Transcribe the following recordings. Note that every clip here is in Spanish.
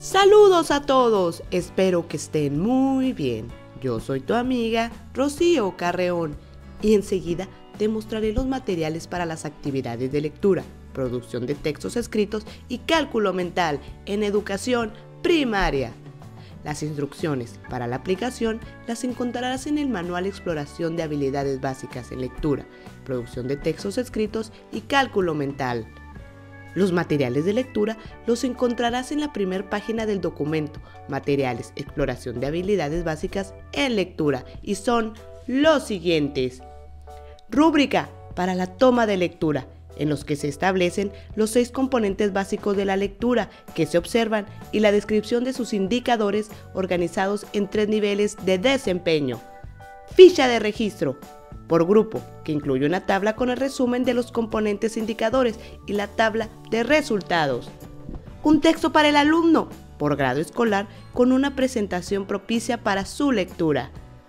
Saludos a todos, espero que estén muy bien. Yo soy tu amiga Rocío Carreón y enseguida te mostraré los materiales para las actividades de lectura, producción de textos escritos y cálculo mental en educación primaria. Las instrucciones para la aplicación las encontrarás en el Manual Exploración de Habilidades Básicas en Lectura, Producción de Textos Escritos y Cálculo Mental. Los materiales de lectura los encontrarás en la primera página del documento, Materiales, Exploración de Habilidades Básicas en Lectura, y son los siguientes. Rúbrica para la toma de lectura, en los que se establecen los 6 componentes básicos de la lectura que se observan y la descripción de sus indicadores organizados en 3 niveles de desempeño. Ficha de registro por grupo, que incluye una tabla con el resumen de los componentes indicadores y la tabla de resultados. Un texto para el alumno, por grado escolar, con una presentación propicia para su lectura.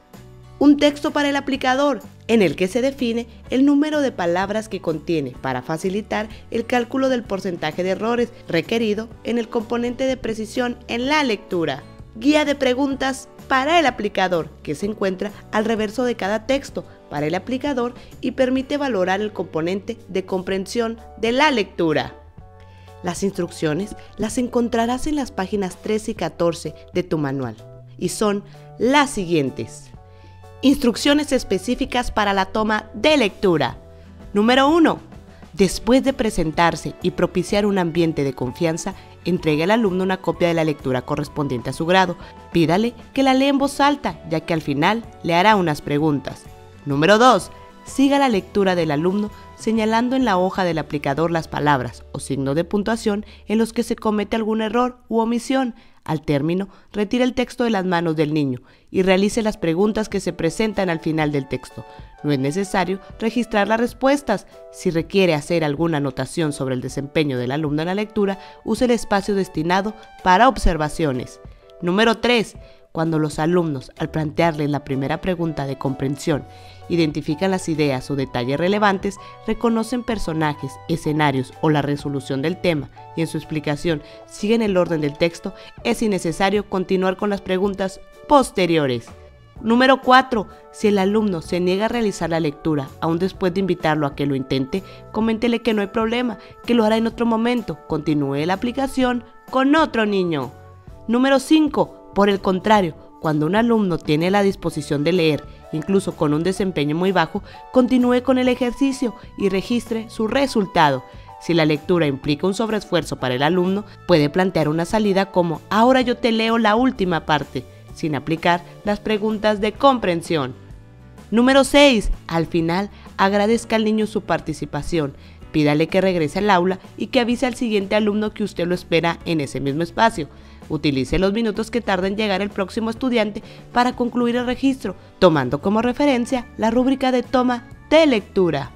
Un texto para el aplicador, en el que se define el número de palabras que contiene para facilitar el cálculo del porcentaje de errores requerido en el componente de precisión en la lectura. Guía de preguntas para el aplicador, que se encuentra al reverso de cada texto para el aplicador y permite valorar el componente de comprensión de la lectura. Las instrucciones las encontrarás en las páginas 13 y 14 de tu manual y son las siguientes. Instrucciones específicas para la toma de lectura. Número 1. Después de presentarse y propiciar un ambiente de confianza, entregue al alumno una copia de la lectura correspondiente a su grado. Pídale que la lea en voz alta, ya que al final le hará unas preguntas. Número 2. Siga la lectura del alumno señalando en la hoja del aplicador las palabras o signos de puntuación en los que se comete algún error u omisión. Al término, retire el texto de las manos del niño y realice las preguntas que se presentan al final del texto. No es necesario registrar las respuestas. Si requiere hacer alguna anotación sobre el desempeño del alumno en la lectura, use el espacio destinado para observaciones. Número 3. Cuando los alumnos, al plantearles la primera pregunta de comprensión, identifican las ideas o detalles relevantes, reconocen personajes, escenarios o la resolución del tema y en su explicación siguen el orden del texto, es innecesario continuar con las preguntas posteriores. Número 4. Si el alumno se niega a realizar la lectura, aún después de invitarlo a que lo intente, coméntele que no hay problema, que lo hará en otro momento. Continúe la aplicación con otro niño. Número 5. Por el contrario, cuando un alumno tiene la disposición de leer, incluso con un desempeño muy bajo, continúe con el ejercicio y registre su resultado. Si la lectura implica un sobreesfuerzo para el alumno, puede plantear una salida como «ahora yo te leo la última parte», sin aplicar las preguntas de comprensión. Número 6. Al final, agradezca al niño su participación. Pídale que regrese al aula y que avise al siguiente alumno que usted lo espera en ese mismo espacio. Utilice los minutos que tarda en llegar el próximo estudiante para concluir el registro, tomando como referencia la rúbrica de toma de lectura.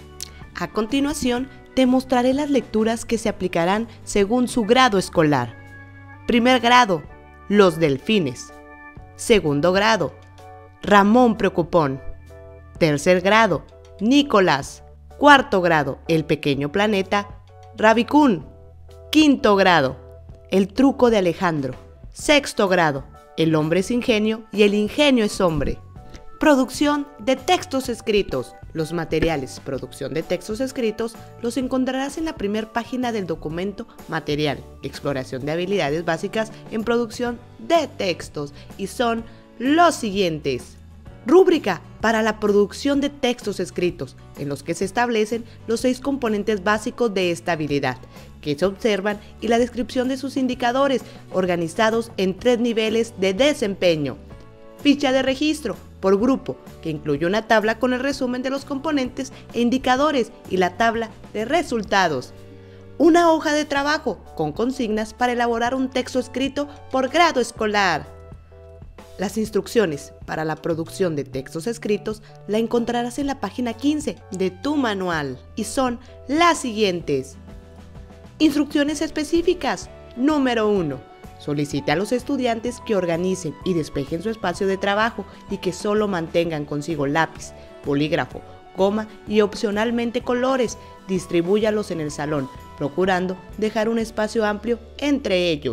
A continuación, te mostraré las lecturas que se aplicarán según su grado escolar. Primer grado, Los Delfines. Segundo grado, Ramón Preocupón. Tercer grado, Nicolás. Cuarto grado, El Pequeño Planeta, Rabicún. Quinto grado, El Truco de Alejandro. Sexto grado, El Hombre es Ingenio y el Ingenio es Hombre. Producción de textos escritos. Los materiales, producción de textos escritos, los encontrarás en la primera página del documento Material, Exploración de Habilidades Básicas en Producción de Textos, y son los siguientes. Rúbrica para la producción de textos escritos, en los que se establecen los 6 componentes básicos de esta habilidad, que se observan y la descripción de sus indicadores, organizados en 3 niveles de desempeño. Ficha de registro por grupo, que incluye una tabla con el resumen de los componentes e indicadores y la tabla de resultados. Una hoja de trabajo con consignas para elaborar un texto escrito por grado escolar. Las instrucciones para la producción de textos escritos la encontrarás en la página 15 de tu manual y son las siguientes. Instrucciones específicas. Número 1. Solicite a los estudiantes que organicen y despejen su espacio de trabajo y que solo mantengan consigo lápiz, bolígrafo, goma y opcionalmente colores. Distribúyalos en el salón, procurando dejar un espacio amplio entre ellos.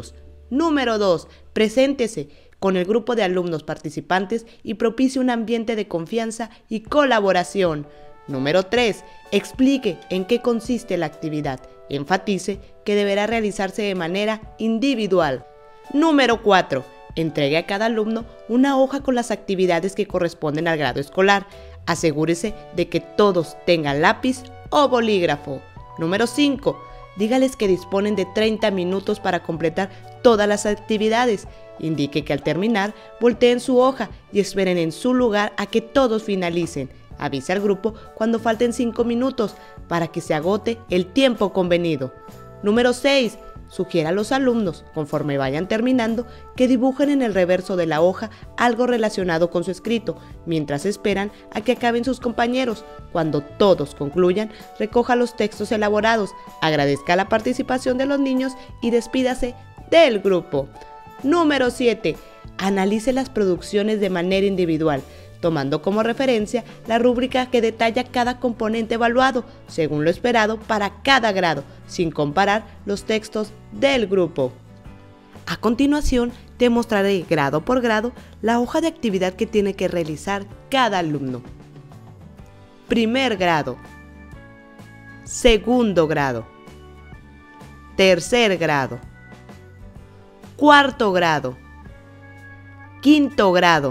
Número 2. Preséntese con el grupo de alumnos participantes y propicie un ambiente de confianza y colaboración. Número 3. Explique en qué consiste la actividad. Enfatice que deberá realizarse de manera individual. Número 4. Entregue a cada alumno una hoja con las actividades que corresponden al grado escolar. Asegúrese de que todos tengan lápiz o bolígrafo. Número 5. Dígales que disponen de 30 minutos para completar todas las actividades. Indique que al terminar, volteen su hoja y esperen en su lugar a que todos finalicen. Avise al grupo cuando falten 5 minutos para que se agote el tiempo convenido. Número 6. Sugiera a los alumnos, conforme vayan terminando, que dibujen en el reverso de la hoja algo relacionado con su escrito, mientras esperan a que acaben sus compañeros. Cuando todos concluyan, recoja los textos elaborados, agradezca la participación de los niños y despídase del grupo. Número 7. Analice las producciones de manera individual, tomando como referencia la rúbrica que detalla cada componente evaluado, según lo esperado para cada grado, sin comparar los textos del grupo. A continuación, te mostraré grado por grado la hoja de actividad que tiene que realizar cada alumno. Primer grado, segundo grado, tercer grado, cuarto grado, quinto grado,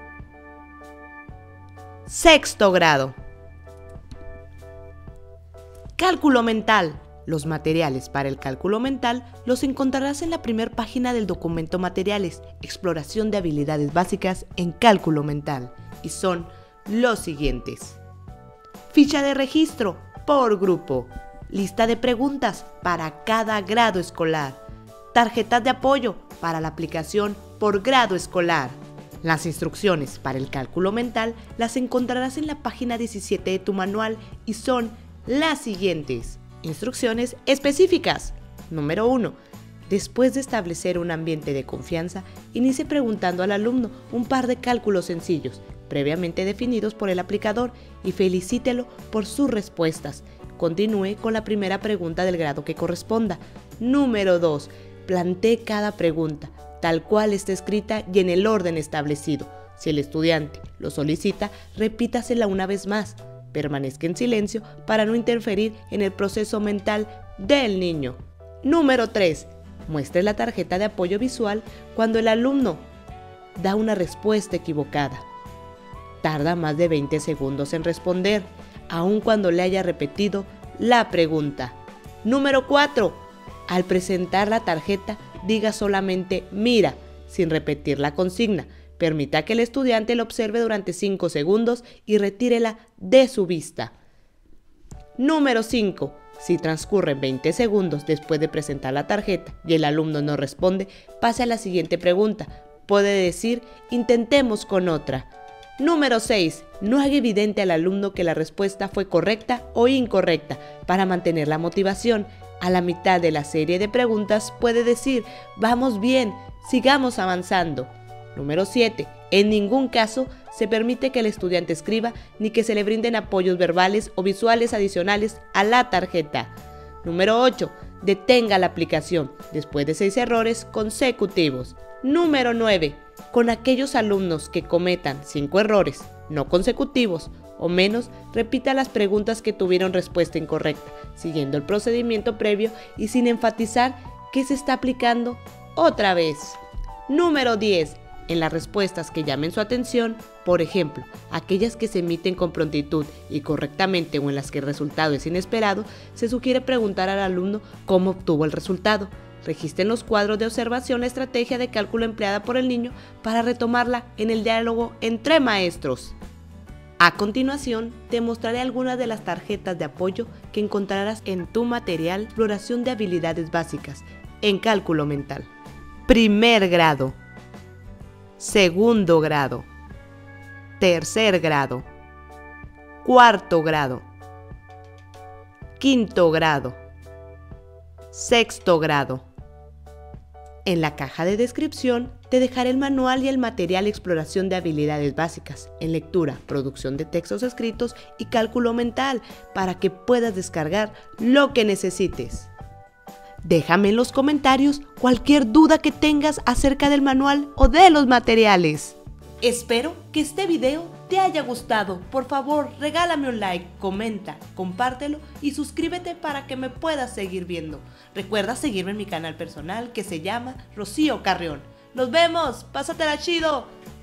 sexto grado. Cálculo mental. Los materiales para el cálculo mental los encontrarás en la primera página del documento Materiales, Exploración de habilidades básicas en cálculo mental, y son los siguientes: ficha de registro por grupo, lista de preguntas para cada grado escolar, tarjetas de apoyo para la aplicación por grado escolar. Las instrucciones para el cálculo mental las encontrarás en la página 17 de tu manual y son las siguientes. Instrucciones específicas. Número 1. Después de establecer un ambiente de confianza, inicie preguntando al alumno un par de cálculos sencillos, previamente definidos por el aplicador, y felicítelo por sus respuestas. Continúe con la primera pregunta del grado que corresponda. Número 2. Plantee cada pregunta, tal cual esté escrita y en el orden establecido. Si el estudiante lo solicita, repítasela una vez más. Permanezca en silencio para no interferir en el proceso mental del niño. Número 3. Muestre la tarjeta de apoyo visual cuando el alumno da una respuesta equivocada. Tarda más de 20 segundos en responder, aun cuando le haya repetido la pregunta. Número 4. Al presentar la tarjeta, diga solamente "mira", sin repetir la consigna. Permita que el estudiante la observe durante 5 segundos y retírela de su vista. Número 5. Si transcurren 20 segundos después de presentar la tarjeta y el alumno no responde, pase a la siguiente pregunta. Puede decir "intentemos con otra". Número 6. No haga evidente al alumno que la respuesta fue correcta o incorrecta. Para mantener la motivación, a la mitad de la serie de preguntas puede decir "vamos bien, sigamos avanzando". Número 7. En ningún caso se permite que el estudiante escriba ni que se le brinden apoyos verbales o visuales adicionales a la tarjeta. Número 8. Detenga la aplicación después de 6 errores consecutivos. Número 9. Con aquellos alumnos que cometan 5 errores no consecutivos o menos, repita las preguntas que tuvieron respuesta incorrecta, siguiendo el procedimiento previo y sin enfatizar que se está aplicando otra vez. Número 10. En las respuestas que llamen su atención, por ejemplo, aquellas que se emiten con prontitud y correctamente o en las que el resultado es inesperado, se sugiere preguntar al alumno cómo obtuvo el resultado. Registre en los cuadros de observación la estrategia de cálculo empleada por el niño para retomarla en el diálogo entre maestros. A continuación, te mostraré algunas de las tarjetas de apoyo que encontrarás en tu material Exploración de habilidades básicas en cálculo mental. Primer grado, segundo grado, tercer grado, cuarto grado, quinto grado, sexto grado. En la caja de descripción te dejaré el manual y el material Exploración de habilidades básicas en lectura, producción de textos escritos y cálculo mental para que puedas descargar lo que necesites. Déjame en los comentarios cualquier duda que tengas acerca del manual o de los materiales. Espero que este video te haya gustado. Por favor, regálame un like, comenta, compártelo y suscríbete para que me puedas seguir viendo. Recuerda seguirme en mi canal personal que se llama Rocío Carreón. ¡Nos vemos! ¡Pásatela chido!